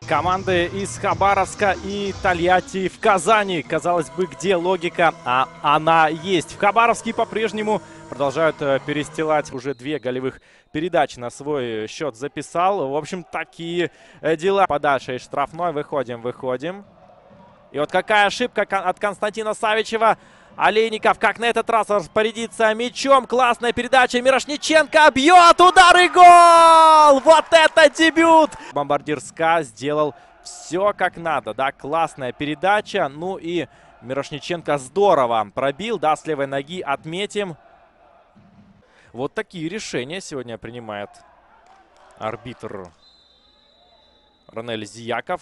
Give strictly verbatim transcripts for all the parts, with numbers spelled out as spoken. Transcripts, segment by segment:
Команды из Хабаровска и Тольятти в Казани. Казалось бы, где логика? А она есть. В Хабаровске по-прежнему продолжают перестилать. Уже две голевых передачи на свой счет записал. В общем, такие дела. Подальше из штрафной. Выходим, выходим. И вот какая ошибка от Константина Савичева. Олейников, как на этот раз распорядится мячом. Классная передача. Мирошниченко бьет. Удар и гол! Вот это дебют! Бомбардир СКА сделал все как надо. Да, классная передача. Ну и Мирошниченко здорово пробил. Да, с левой ноги отметим. Вот такие решения сегодня принимает арбитр Ранель Зияков.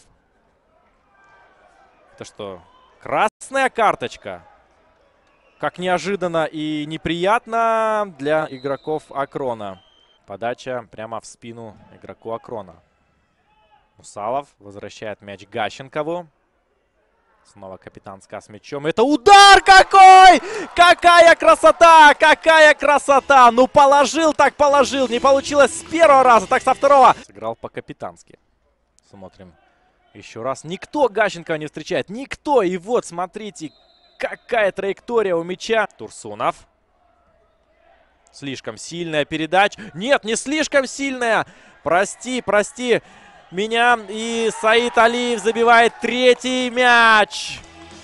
Это что, красная карточка? Как неожиданно и неприятно для игроков Акрона. Подача прямо в спину игроку Акрона. Мусалов возвращает мяч Гащенкову. Снова капитан СКА с мячом. Это удар какой! Какая красота! Какая красота! Ну положил, так положил. Не получилось с первого раза, так со второго. Сыграл по-капитански. Смотрим еще раз. Никто Гащенкова не встречает. Никто. И вот, смотрите, какая траектория у мяча. Турсунов. Слишком сильная передача. Нет, не слишком сильная. Прости, прости меня. И Саид Алиев забивает третий мяч.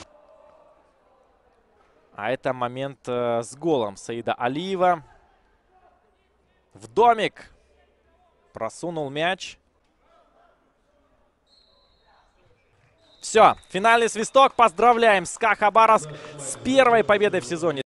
А это момент э, с голом Саида Алиева. В домик просунул мяч. Все, финальный свисток. Поздравляем СКА Хабаровск с первой победой в сезоне.